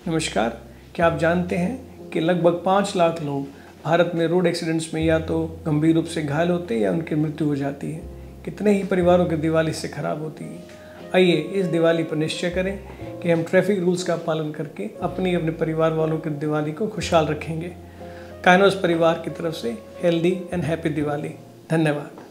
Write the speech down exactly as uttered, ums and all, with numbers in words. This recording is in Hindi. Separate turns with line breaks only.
नमस्कार। क्या आप जानते हैं कि लगभग पाँच लाख लोग भारत में रोड एक्सीडेंट्स में या तो गंभीर रूप से घायल होते हैं या उनकी मृत्यु हो जाती है। कितने ही परिवारों की दिवाली इससे खराब होती है। आइए इस दिवाली पर निश्चय करें कि हम ट्रैफिक रूल्स का पालन करके अपनी अपने परिवार वालों की दिवाली को खुशहाल रखेंगे। काइनोस परिवार की तरफ से हेल्दी एंड हैप्पी दिवाली। धन्यवाद।